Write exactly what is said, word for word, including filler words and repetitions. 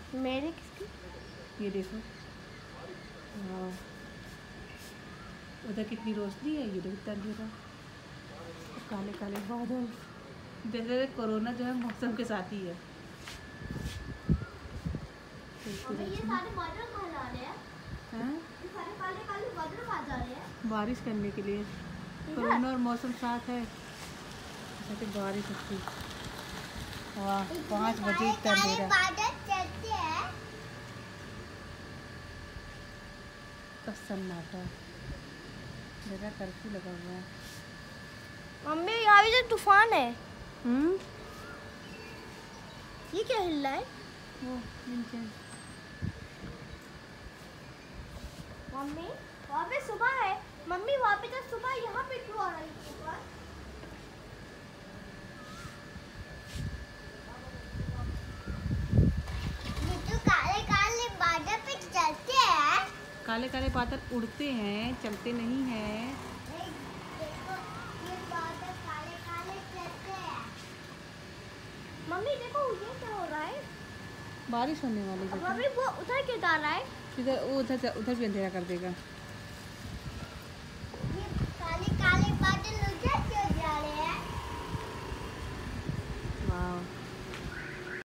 मेरे किसकी? ये देखो, हाँ उधर कितनी रोशनी है, ये देखो अंधेरा, काले काले बादल, जैसे कोरोना जो है मौसम के साथ ही है। ये सारे बादल कहाँ जा रहे हैं? हैं? ये सारे काले काले बादल कहाँ जा रहे हैं? बारिश करने के लिए, कोरोना और मौसम साथ है, जैसे बारिश होती। वाह, पाँच बजे इतना अंधेरा, सन्नाटा, जगह कर्फ्यू लगा हुआ है। मम्मी यहाँ भी तो तूफान है। हम्म, ये क्या हिल रहा है? वो नीचे। मम्मी वहाँ पे सुबह है। मम्मी वहाँ पे तो सुबह, यहाँ पे क्यों आ रही है तूफान? तो काले काले बादल पे चलते हैं। काले काले बादल उड़ते हैं, चलते नहीं हैं। देखो ये बादल काले काले चलते हैं। मम्मी देखो ये क्या हो रहा है? बारिश होने वाली है। मम्मी वो उधर क्यों जा रहा है? इधर, वो उधर उधर भी अंधेरा कर देगा।